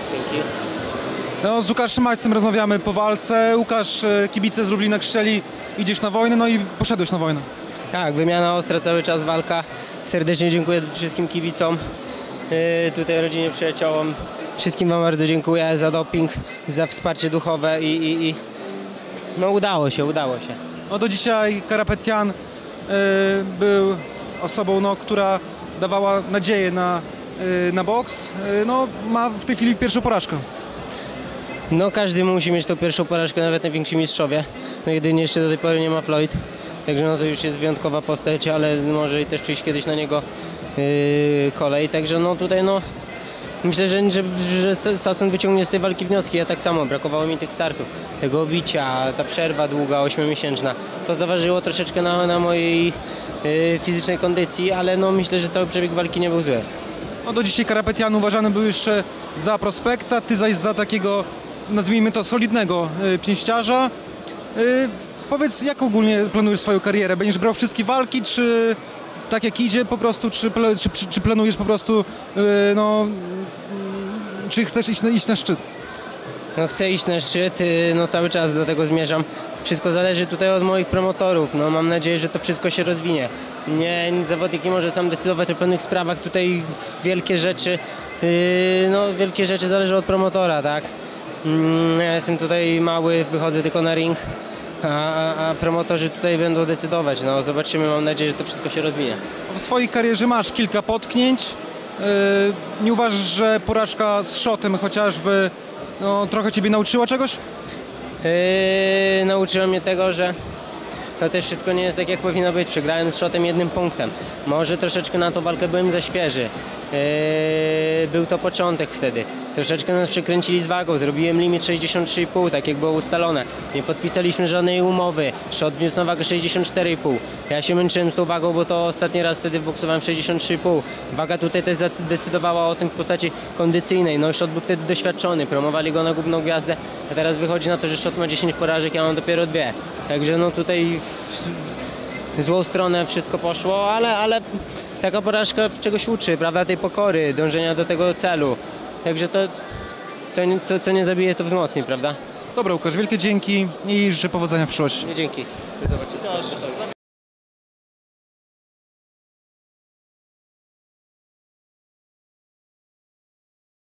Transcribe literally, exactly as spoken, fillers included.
Dzięki. No, z Łukaszem Maćcem rozmawiamy po walce. Łukasz, kibice z Lublina krzyczeli, idziesz na wojnę, no i poszedłeś na wojnę. Tak, wymiana ostra, cały czas walka. Serdecznie dziękuję wszystkim kibicom, yy, tutaj rodzinie, przyjaciołom. Wszystkim wam bardzo dziękuję za doping, za wsparcie duchowe i, i, i... no udało się, udało się. No do dzisiaj Karapetjan y, był osobą, no, która dawała nadzieję na, y, na boks. Y, no, ma w tej chwili pierwszą porażkę. No każdy musi mieć tą pierwszą porażkę, nawet najwięksi mistrzowie. No jedynie jeszcze do tej pory nie ma Floyd. Także no to już jest wyjątkowa postać, ale może i też przyjść kiedyś na niego yy, kolej. Także no tutaj no myślę, że, że, że Sasun wyciągnie z tej walki wnioski. Ja tak samo, brakowało mi tych startów, tego bicia, ta przerwa długa, ośmiomiesięczna. To zaważyło troszeczkę na, na mojej yy, fizycznej kondycji, ale no myślę, że cały przebieg walki nie był zły. No do dzisiaj Karapetjan uważany był jeszcze za prospekta, ty zaś za takiego, nazwijmy to, solidnego y, pięściarza. Y, powiedz, jak ogólnie planujesz swoją karierę? Będziesz brał wszystkie walki, czy tak jak idzie po prostu, czy, czy, czy, czy planujesz po prostu, y, no, y, czy chcesz iść na, iść na szczyt? No chcę iść na szczyt, no cały czas do tego zmierzam. Wszystko zależy tutaj od moich promotorów. No mam nadzieję, że to wszystko się rozwinie. Nie, zawodnik nie może sam decydować o pewnych sprawach. Tutaj wielkie rzeczy, yy, no wielkie rzeczy zależą od promotora, tak? Yy, ja jestem tutaj mały, wychodzę tylko na ring, a, a, a promotorzy tutaj będą decydować. No zobaczymy, mam nadzieję, że to wszystko się rozwinie. W swojej karierze masz kilka potknięć. Yy, nie uważasz, że porażka z Shotem chociażby, no, trochę ciebie nauczyła czegoś? Yy, nauczyło mnie tego, że to też wszystko nie jest tak, jak powinno być. Przegrałem z Shotem jednym punktem. Może troszeczkę na tą walkę byłem za świeży. Yy, był to początek wtedy. Troszeczkę nas przekręcili z wagą. Zrobiłem limit sześćdziesiąt trzy i pół, tak jak było ustalone. Nie podpisaliśmy żadnej umowy. Shot wniósł na wagę sześćdziesiąt cztery i pół. Ja się męczyłem z tą wagą, bo to ostatni raz wtedy boksowałem sześćdziesiąt trzy i pół. Waga tutaj też zdecydowała o tym w postaci kondycyjnej. No Shot był wtedy doświadczony. Promowali go na główną gwiazdę. A teraz wychodzi na to, że Shot ma dziesięć porażek, ja mam dopiero dwie. Także no tutaj w złą stronę wszystko poszło, ale, ale taka porażka czegoś uczy, prawda, tej pokory, dążenia do tego celu. Także to, co, co, co nie zabije, to wzmocni, prawda? Dobra, Łukasz, wielkie dzięki i życzę powodzenia w przyszłości. Dzięki. Do zobaczenia.